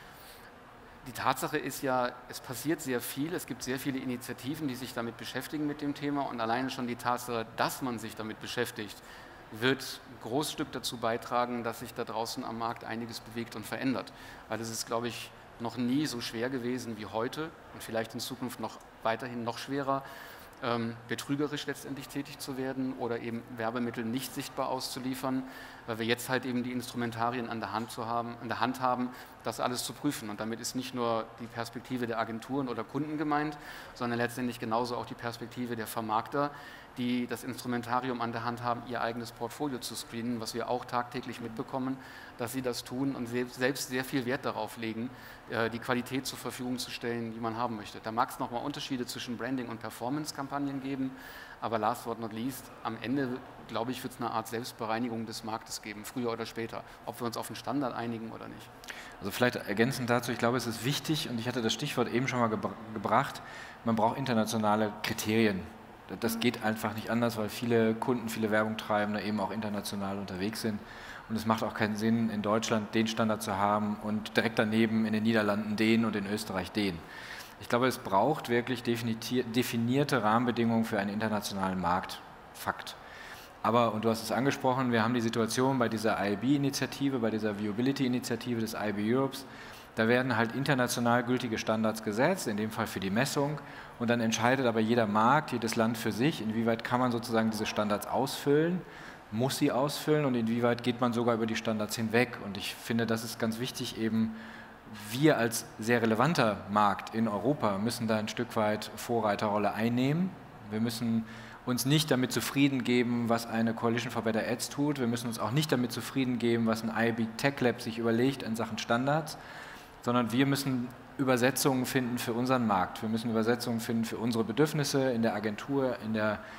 Die Tatsache ist ja, es passiert sehr viel, es gibt sehr viele Initiativen, die sich damit beschäftigen mit dem Thema und alleine schon die Tatsache, dass man sich damit beschäftigt, wird ein großes Stück dazu beitragen, dass sich da draußen am Markt einiges bewegt und verändert. Weil es ist, glaube ich, noch nie so schwer gewesen wie heute und vielleicht in Zukunft noch weiterhin noch schwerer, betrügerisch letztendlich tätig zu werden oder eben Werbemittel nicht sichtbar auszuliefern, weil wir jetzt halt eben die Instrumentarien an der Hand haben, das alles zu prüfen. Und damit ist nicht nur die Perspektive der Agenturen oder Kunden gemeint, sondern letztendlich genauso auch die Perspektive der Vermarkter, die das Instrumentarium an der Hand haben, ihr eigenes Portfolio zu screenen, was wir auch tagtäglich mitbekommen, dass sie das tun und selbst sehr viel Wert darauf legen, die Qualität zur Verfügung zu stellen, die man haben möchte. Da mag es nochmal Unterschiede zwischen Branding- und Performance-Kampagnen geben, aber last but not least, am Ende, glaube ich, wird es eine Art Selbstbereinigung des Marktes geben, früher oder später, ob wir uns auf einen Standard einigen oder nicht. Also vielleicht ergänzend dazu, ich glaube, es ist wichtig, und ich hatte das Stichwort eben schon mal gebracht, man braucht internationale Kriterien. Das geht einfach nicht anders, weil viele Kunden, viele Werbungtreibende eben auch international unterwegs sind. Und es macht auch keinen Sinn, in Deutschland den Standard zu haben und direkt daneben in den Niederlanden den und in Österreich den. Ich glaube, es braucht wirklich definierte Rahmenbedingungen für einen internationalen Markt. Fakt. Aber, und du hast es angesprochen, wir haben die Situation bei dieser IAB-Initiative, bei dieser Viewability-Initiative des IAB Europes, da werden halt international gültige Standards gesetzt, in dem Fall für die Messung, und dann entscheidet aber jeder Markt, jedes Land für sich, inwieweit kann man sozusagen diese Standards ausfüllen, muss sie ausfüllen und inwieweit geht man sogar über die Standards hinweg. Und ich finde, das ist ganz wichtig, eben wir als sehr relevanter Markt in Europa müssen da ein Stück weit Vorreiterrolle einnehmen. Wir müssen uns nicht damit zufrieden geben, was eine Coalition for Better Ads tut. Wir müssen uns auch nicht damit zufrieden geben, was ein IAB Tech Lab sich überlegt in Sachen Standards, sondern wir müssen Übersetzungen finden für unseren Markt. Wir müssen Übersetzungen finden für unsere Bedürfnisse in der Agentur, in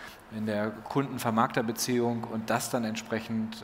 der Kunden-Vermarkter-Beziehung und das dann entsprechend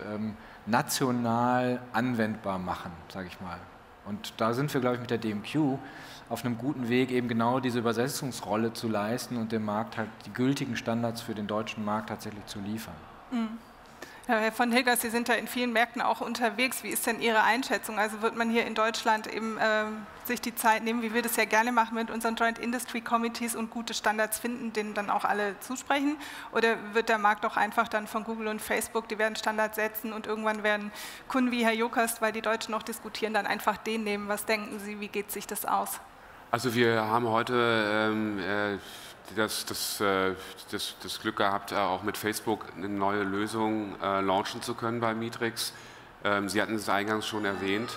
national anwendbar machen, sage ich mal. Und da sind wir, glaube ich, mit der DMQ auf einem guten Weg, eben genau diese Übersetzungsrolle zu leisten und dem Markt halt die gültigen Standards für den deutschen Markt tatsächlich zu liefern. Mhm. Herr von Hilgers, Sie sind ja in vielen Märkten auch unterwegs. Wie ist denn Ihre Einschätzung? Also wird man hier in Deutschland eben sich die Zeit nehmen, wie wir das ja gerne machen mit unseren Joint Industry Committees und gute Standards finden, denen dann auch alle zusprechen? Oder wird der Markt auch einfach dann von Google und Facebook, die werden Standards setzen und irgendwann werden Kunden wie Herr Jokast, weil die Deutschen noch diskutieren, dann einfach den nehmen? Was denken Sie, wie geht sich das aus? Also wir haben heute das Glück gehabt, auch mit Facebook eine neue Lösung launchen zu können bei Meetrix. Sie hatten es eingangs schon erwähnt,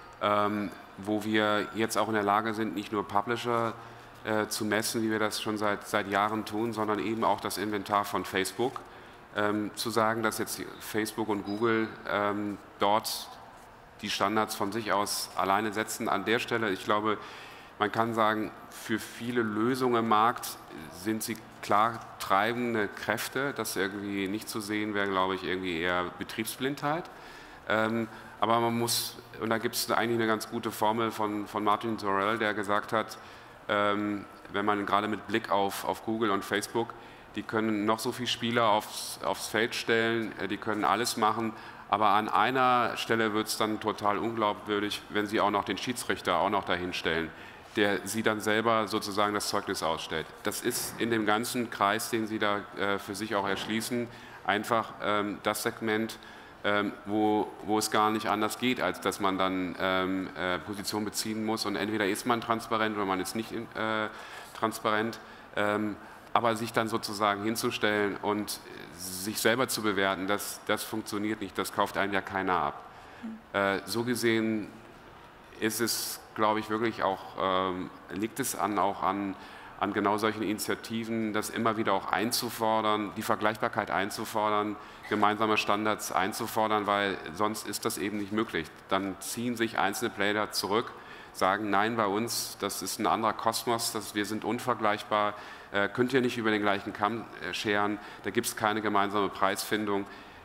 wo wir jetzt auch in der Lage sind, nicht nur Publisher zu messen, wie wir das schon seit Jahren tun, sondern eben auch das Inventar von Facebook. Zu sagen, dass jetzt Facebook und Google dort die Standards von sich aus alleine setzen. An der Stelle, ich glaube, man kann sagen, für viele Lösungen im Markt sind sie klar treibende Kräfte. Das irgendwie nicht zu sehen wäre, glaube ich, irgendwie eher Betriebsblindheit. Aber man muss, und da gibt es eigentlich eine ganz gute Formel von Martin Sorrell, der gesagt hat, wenn man gerade mit Blick auf Google und Facebook, die können noch so viele Spieler aufs Feld stellen, die können alles machen, aber an einer Stelle wird es dann total unglaubwürdig, wenn sie auch noch den Schiedsrichter auch noch dahin stellen, der sie dann selber sozusagen das Zeugnis ausstellt. Das ist in dem ganzen Kreis, den Sie da für sich auch erschließen, einfach das Segment, wo es gar nicht anders geht, als dass man dann Position beziehen muss und entweder ist man transparent oder man ist nicht transparent, aber sich dann sozusagen hinzustellen und sich selber zu bewerten, das funktioniert nicht, das kauft einem ja keiner ab. So gesehen ist es, glaube ich, wirklich auch, liegt es auch an genau solchen Initiativen, das immer wieder auch einzufordern, die Vergleichbarkeit einzufordern, gemeinsame Standards einzufordern, weil sonst ist das eben nicht möglich. Dann ziehen sich einzelne Player zurück, sagen, nein, bei uns, das ist ein anderer Kosmos, wir sind unvergleichbar, könnt ihr nicht über den gleichen Kamm scheren, da gibt es keine gemeinsame Preisfindung.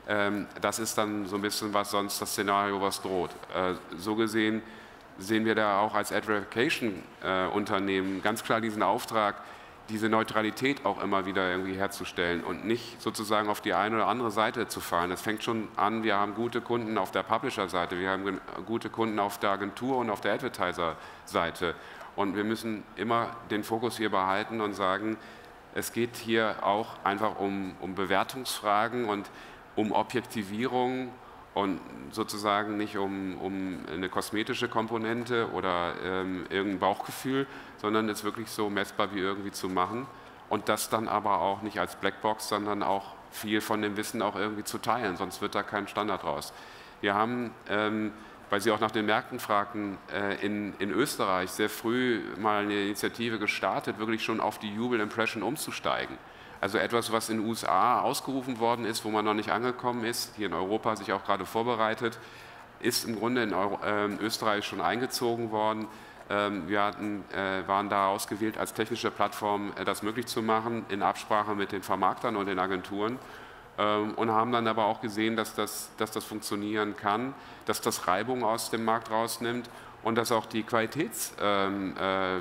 Das ist dann so ein bisschen was sonst das Szenario, was droht. So gesehen sehen wir da auch als Ad-Verification-Unternehmen ganz klar diesen Auftrag, diese Neutralität auch immer wieder irgendwie herzustellen und nicht sozusagen auf die eine oder andere Seite zu fallen. Das fängt schon an, wir haben gute Kunden auf der Publisher-Seite, wir haben gute Kunden auf der Agentur und auf der Advertiser-Seite. Und wir müssen immer den Fokus hier behalten und sagen, es geht hier auch einfach um Bewertungsfragen und um Objektivierung und sozusagen nicht um eine kosmetische Komponente oder irgendein Bauchgefühl, sondern es wirklich so messbar wie irgendwie zu machen und das dann aber auch nicht als Blackbox, sondern auch viel von dem Wissen auch irgendwie zu teilen, sonst wird da kein Standard raus. Wir haben, weil Sie auch nach den Märkten fragten, in Österreich sehr früh mal eine Initiative gestartet, wirklich schon auf die Jubel Impression umzusteigen. Also etwas, was in den USA ausgerufen worden ist, wo man noch nicht angekommen ist, hier in Europa sich auch gerade vorbereitet, ist im Grunde in Österreich schon eingezogen worden. Wir waren da ausgewählt als technische Plattform, das möglich zu machen, in Absprache mit den Vermarktern und den Agenturen und haben dann aber auch gesehen, dass das funktionieren kann, dass das Reibung aus dem Markt rausnimmt und dass auch die Qualitätszahlen,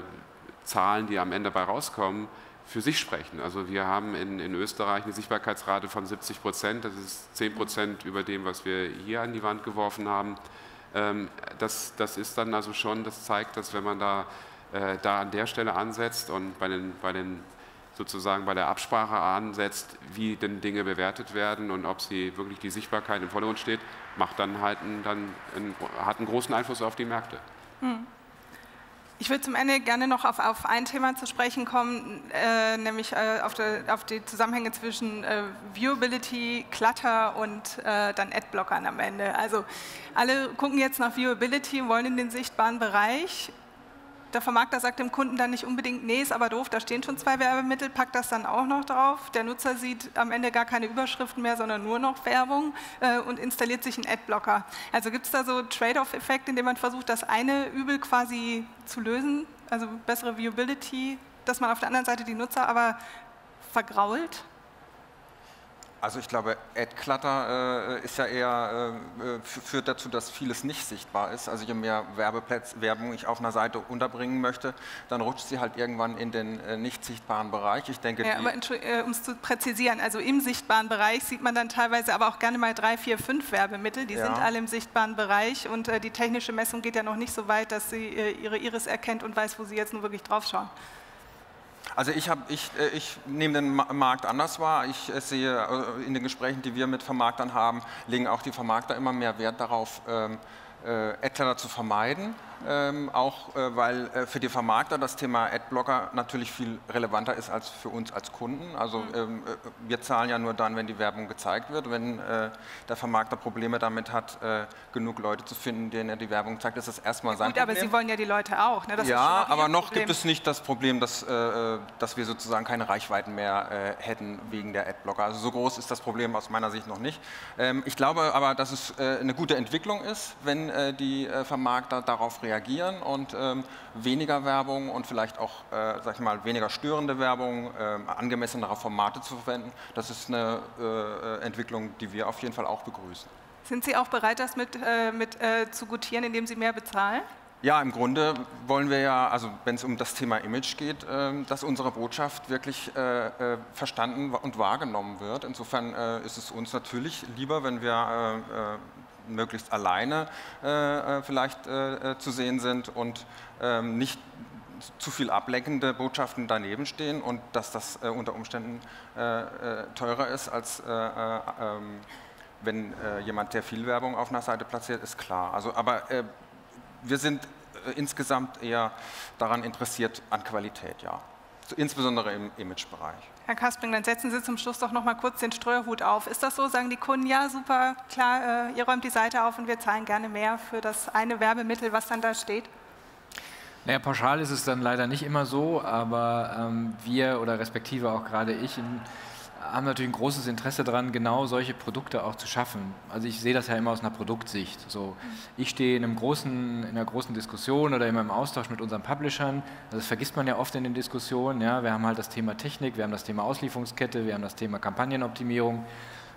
die am Ende dabei rauskommen, für sich sprechen. Also wir haben in Österreich eine Sichtbarkeitsrate von 70%, das ist 10% über dem, was wir hier an die Wand geworfen haben. Das ist dann also schon, das zeigt, dass wenn man da an der Stelle ansetzt und sozusagen bei der Absprache ansetzt, wie denn Dinge bewertet werden und ob sie wirklich die Sichtbarkeit im Vordergrund steht, macht dann halt hat einen großen Einfluss auf die Märkte. Ich würde zum Ende gerne noch auf ein Thema zu sprechen kommen, nämlich auf die Zusammenhänge zwischen Viewability, Clutter und dann Adblockern am Ende. Also alle gucken jetzt nach Viewability und wollen in den sichtbaren Bereich. Der Vermarkter sagt dem Kunden dann nicht unbedingt, nee, ist aber doof, da stehen schon 2 Werbemittel, packt das dann auch noch drauf. Der Nutzer sieht am Ende gar keine Überschriften mehr, sondern nur noch Werbung und installiert sich einen Adblocker. Also gibt es da so Trade-off-Effekt, indem man versucht, das eine Übel quasi zu lösen, also bessere Viewability, dass man auf der anderen Seite die Nutzer aber vergrault? Also ich glaube, Ad-Clutter ist ja eher, führt dazu, dass vieles nicht sichtbar ist. Also je mehr Werbung ich auf einer Seite unterbringen möchte, dann rutscht sie halt irgendwann in den nicht sichtbaren Bereich. Ich denke, ja, aber um es zu präzisieren, also im sichtbaren Bereich sieht man dann teilweise aber auch gerne mal 3, 4, 5 Werbemittel, die sind alle im sichtbaren Bereich und die technische Messung geht ja noch nicht so weit, dass sie ihre Iris erkennt und weiß, wo sie jetzt nur wirklich draufschauen. Also ich nehme den Markt anders wahr. Ich sehe in den Gesprächen, die wir mit Vermarktern haben, legen auch die Vermarkter immer mehr Wert darauf, Adclutter zu vermeiden. Auch weil für die Vermarkter das Thema Adblocker natürlich viel relevanter ist als für uns als Kunden. Also wir zahlen ja nur dann, wenn die Werbung gezeigt wird. Wenn der Vermarkter Probleme damit hat, genug Leute zu finden, denen er die Werbung zeigt, ist das erstmal sein Problem. Aber Sie wollen ja die Leute auch. Ne? Das ja, ist aber noch gibt es nicht das Problem, dass wir sozusagen keine Reichweiten mehr hätten wegen der Adblocker. Also so groß ist das Problem aus meiner Sicht noch nicht. Ich glaube aber, dass es eine gute Entwicklung ist, wenn die Vermarkter darauf reagieren und weniger Werbung und vielleicht auch, sag ich mal, weniger störende Werbung, angemessenere Formate zu verwenden. Das ist eine Entwicklung, die wir auf jeden Fall auch begrüßen. Sind Sie auch bereit, das mit zu gutieren, indem Sie mehr bezahlen? Ja, im Grunde wollen wir ja, also wenn es um das Thema Image geht, dass unsere Botschaft wirklich verstanden und wahrgenommen wird. Insofern ist es uns natürlich lieber, wenn wir möglichst alleine vielleicht zu sehen sind und nicht zu viel ablenkende Botschaften daneben stehen und dass das unter Umständen teurer ist, als wenn jemand, der viel Werbung auf einer Seite platziert, ist klar. Also, aber wir sind insgesamt eher daran interessiert an Qualität, ja. Insbesondere im Imagebereich. Herr Kaspring, dann setzen Sie zum Schluss doch noch mal kurz den Steuerhut auf. Ist das so? Sagen die Kunden, ja, super, klar, ihr räumt die Seite auf und wir zahlen gerne mehr für das eine Werbemittel, was dann da steht? Naja, pauschal ist es dann leider nicht immer so, aber wir oder respektive auch gerade ich haben natürlich ein großes Interesse daran, genau solche Produkte auch zu schaffen. Also ich sehe das ja immer aus einer Produktsicht. So, ich stehe in einer großen Diskussion oder immer im Austausch mit unseren Publishern. Das vergisst man ja oft in den Diskussionen. Ja. Wir haben halt das Thema Technik, wir haben das Thema Auslieferungskette, wir haben das Thema Kampagnenoptimierung.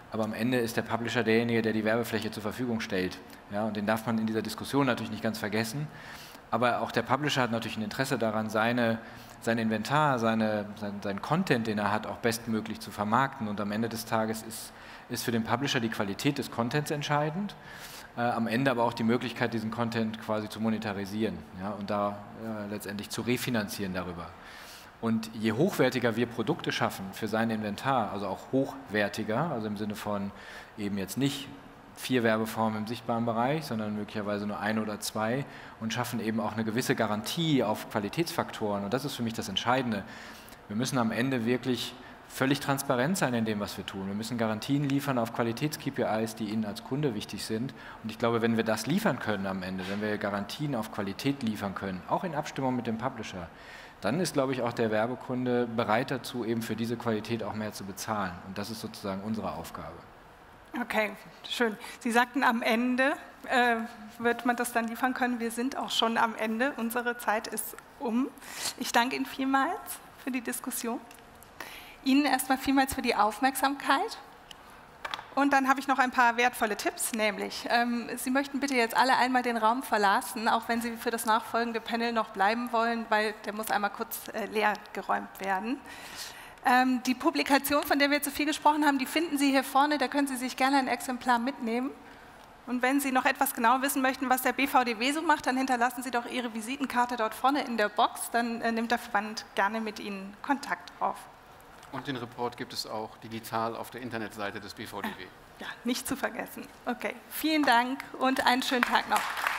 aber am Ende ist der Publisher derjenige, der die Werbefläche zur Verfügung stellt. Ja, und den darf man in dieser Diskussion natürlich nicht ganz vergessen. Aber auch der Publisher hat natürlich ein Interesse daran, sein Inventar, sein Content, den er hat, auch bestmöglich zu vermarkten. Und am Ende des Tages ist für den Publisher die Qualität des Contents entscheidend, am Ende aber auch die Möglichkeit, diesen Content quasi zu monetarisieren, ja, und da letztendlich zu refinanzieren darüber. Und je hochwertiger wir Produkte schaffen für sein Inventar, also auch hochwertiger, also im Sinne von eben jetzt nicht 4 Werbeformen im sichtbaren Bereich, sondern möglicherweise nur 1 oder 2 und schaffen eben auch eine gewisse Garantie auf Qualitätsfaktoren. Und das ist für mich das Entscheidende. Wir müssen am Ende wirklich völlig transparent sein in dem, was wir tun. Wir müssen Garantien liefern auf Qualitäts-KPIs, die Ihnen als Kunde wichtig sind. Und ich glaube, wenn wir das liefern können am Ende, wenn wir Garantien auf Qualität liefern können, auch in Abstimmung mit dem Publisher, dann ist, glaube ich, auch der Werbekunde bereit dazu, eben für diese Qualität auch mehr zu bezahlen. Und das ist sozusagen unsere Aufgabe. Okay, schön. Sie sagten, am Ende wird man das dann liefern können. Wir sind auch schon am Ende. Unsere Zeit ist um. Ich danke Ihnen vielmals für die Diskussion. Ihnen erstmal vielmals für die Aufmerksamkeit. Und dann habe ich noch ein paar wertvolle Tipps, nämlich, Sie möchten bitte jetzt alle einmal den Raum verlassen, auch wenn Sie für das nachfolgende Panel noch bleiben wollen, weil der muss einmal kurz leer geräumt werden. Die Publikation, von der wir jetzt so viel gesprochen haben, die finden Sie hier vorne, da können Sie sich gerne ein Exemplar mitnehmen. Und wenn Sie noch etwas genau wissen möchten, was der BVDW so macht, dann hinterlassen Sie doch Ihre Visitenkarte dort vorne in der Box, dann nimmt der Verband gerne mit Ihnen Kontakt auf. Und den Report gibt es auch digital auf der Internetseite des BVDW. Ja, nicht zu vergessen. Okay, vielen Dank und einen schönen Tag noch.